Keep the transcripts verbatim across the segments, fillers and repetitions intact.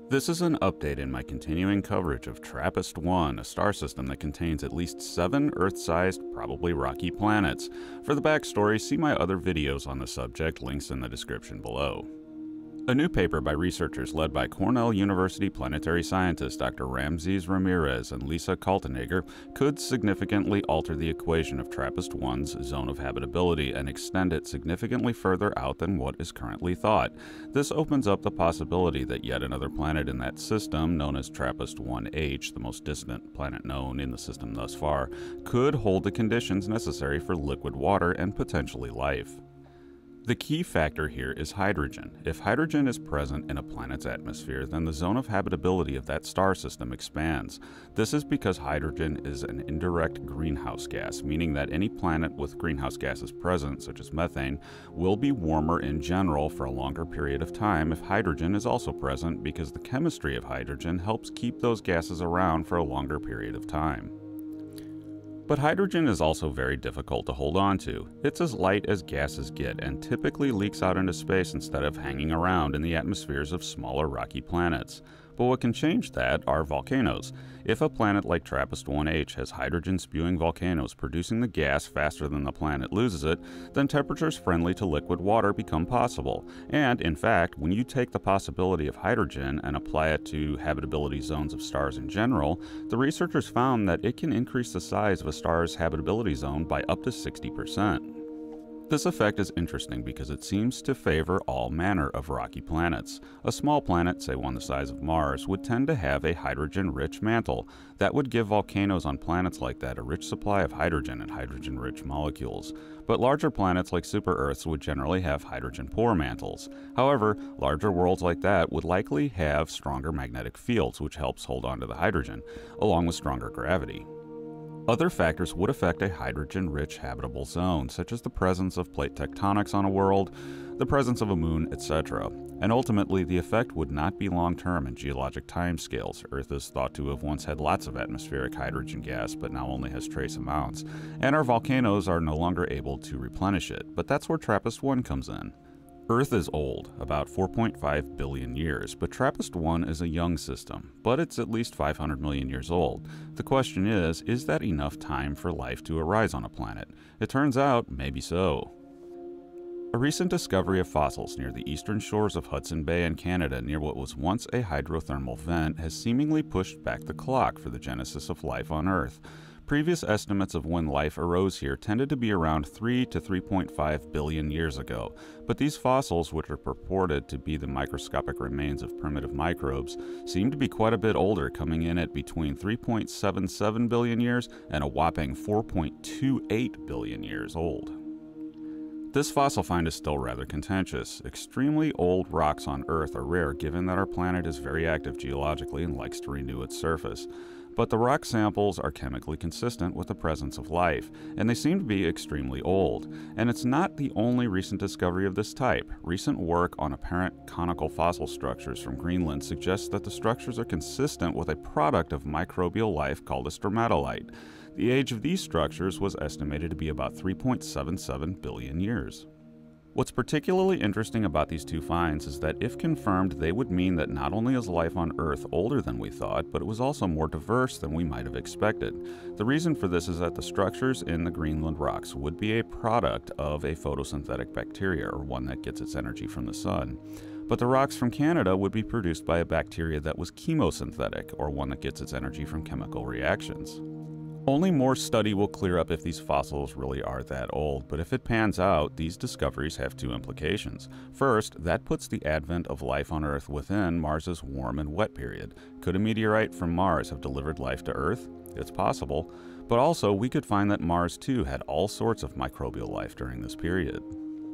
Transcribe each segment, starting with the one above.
This is an update in my continuing coverage of TRAPPIST one, a star system that contains at least seven Earth-sized, probably rocky planets. For the backstory, see my other videos on the subject, links in the description below. A new paper by researchers led by Cornell University planetary scientists Doctor Ramses Ramirez and Lisa Kaltenegger could significantly alter the equation of TRAPPIST one's zone of habitability and extend it significantly further out than what is currently thought. This opens up the possibility that yet another planet in that system, known as TRAPPIST one H, the most distant planet known in the system thus far, could hold the conditions necessary for liquid water and potentially life. The key factor here is hydrogen. If hydrogen is present in a planet's atmosphere, then the zone of habitability of that star system expands. This is because hydrogen is an indirect greenhouse gas, meaning that any planet with greenhouse gases present, such as methane, will be warmer in general for a longer period of time if hydrogen is also present, because the chemistry of hydrogen helps keep those gases around for a longer period of time. But hydrogen is also very difficult to hold on to. It's as light as gases get and typically leaks out into space instead of hanging around in the atmospheres of smaller rocky planets. But what can change that are volcanoes. If a planet like TRAPPIST one H has hydrogen-spewing volcanoes producing the gas faster than the planet loses it, then temperatures friendly to liquid water become possible. And, in fact, when you take the possibility of hydrogen and apply it to habitability zones of stars in general, the researchers found that it can increase the size of a star's habitability zone by up to sixty percent. This effect is interesting because it seems to favor all manner of rocky planets. A small planet, say one the size of Mars, would tend to have a hydrogen-rich mantle. That would give volcanoes on planets like that a rich supply of hydrogen and hydrogen-rich molecules. But larger planets like super-Earths would generally have hydrogen-poor mantles. However, larger worlds like that would likely have stronger magnetic fields, which helps hold on to the hydrogen, along with stronger gravity. Other factors would affect a hydrogen-rich habitable zone, such as the presence of plate tectonics on a world, the presence of a moon, et cetera. And ultimately, the effect would not be long-term in geologic timescales. Earth is thought to have once had lots of atmospheric hydrogen gas, but now only has trace amounts. And our volcanoes are no longer able to replenish it, but that's where TRAPPIST one comes in. Earth is old, about four point five billion years, but TRAPPIST one is a young system, but it's at least five hundred million years old. The question is, is that enough time for life to arise on a planet? It turns out, maybe so. A recent discovery of fossils near the eastern shores of Hudson Bay in Canada near what was once a hydrothermal vent has seemingly pushed back the clock for the genesis of life on Earth. Previous estimates of when life arose here tended to be around three to three point five billion years ago, but these fossils, which are purported to be the microscopic remains of primitive microbes, seem to be quite a bit older, coming in at between three point seven seven billion years and a whopping four point two eight billion years old. This fossil find is still rather contentious. Extremely old rocks on Earth are rare given that our planet is very active geologically and likes to renew its surface. But the rock samples are chemically consistent with the presence of life, and they seem to be extremely old. And it's not the only recent discovery of this type. Recent work on apparent conical fossil structures from Greenland suggests that the structures are consistent with a product of microbial life called a stromatolite. The age of these structures was estimated to be about three point seven seven billion years. What's particularly interesting about these two finds is that if confirmed, they would mean that not only is life on Earth older than we thought, but it was also more diverse than we might have expected. The reason for this is that the structures in the Greenland rocks would be a product of a photosynthetic bacteria, or one that gets its energy from the sun. But the rocks from Canada would be produced by a bacteria that was chemosynthetic, or one that gets its energy from chemical reactions. Only more study will clear up if these fossils really are that old, but if it pans out, these discoveries have two implications. First, that puts the advent of life on Earth within Mars's warm and wet period. Could a meteorite from Mars have delivered life to Earth? It's possible, but also we could find that Mars too had all sorts of microbial life during this period.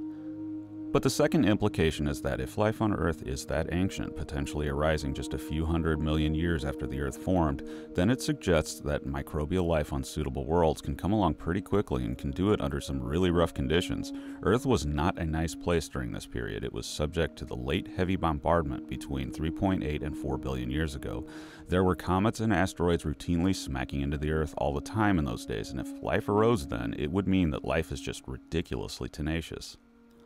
But the second implication is that if life on Earth is that ancient, potentially arising just a few hundred million years after the Earth formed, then it suggests that microbial life on suitable worlds can come along pretty quickly and can do it under some really rough conditions. Earth was not a nice place during this period. It was subject to the late heavy bombardment between three point eight and four billion years ago. There were comets and asteroids routinely smacking into the Earth all the time in those days, and if life arose then, it would mean that life is just ridiculously tenacious.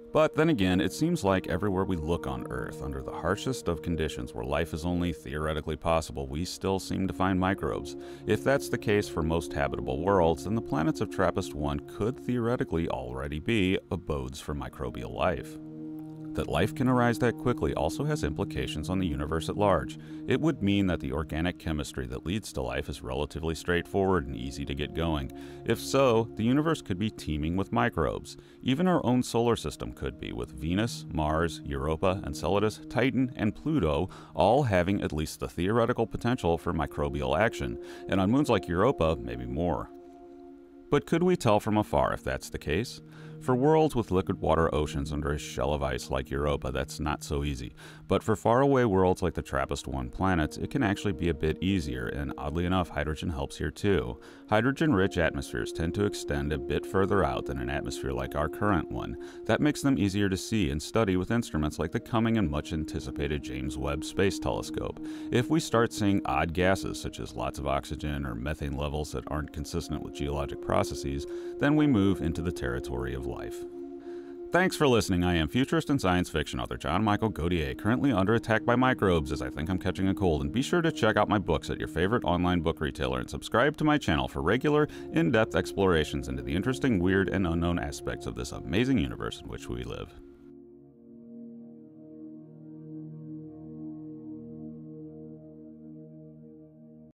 But then again, it seems like everywhere we look on Earth, under the harshest of conditions where life is only theoretically possible, we still seem to find microbes. If that's the case for most habitable worlds, then the planets of TRAPPIST one could theoretically already be abodes for microbial life. That life can arise that quickly also has implications on the universe at large. It would mean that the organic chemistry that leads to life is relatively straightforward and easy to get going. If so, the universe could be teeming with microbes. Even our own solar system could be, with Venus, Mars, Europa, Enceladus, Titan, and Pluto all having at least the theoretical potential for microbial action, and on moons like Europa, maybe more. But could we tell from afar if that's the case? For worlds with liquid water oceans under a shell of ice like Europa, that's not so easy. But for faraway worlds like the TRAPPIST one planets, it can actually be a bit easier, and oddly enough, hydrogen helps here too. Hydrogen-rich atmospheres tend to extend a bit further out than an atmosphere like our current one. That makes them easier to see and study with instruments like the coming and much-anticipated James Webb Space Telescope. If we start seeing odd gases, such as lots of oxygen or methane levels that aren't consistent with geologic processes, then we move into the territory of life. Thanks for listening. I am futurist and science fiction author John Michael Godier, currently under attack by microbes as I think I'm catching a cold, and be sure to check out my books at your favorite online book retailer and subscribe to my channel for regular, in-depth explorations into the interesting, weird, and unknown aspects of this amazing universe in which we live.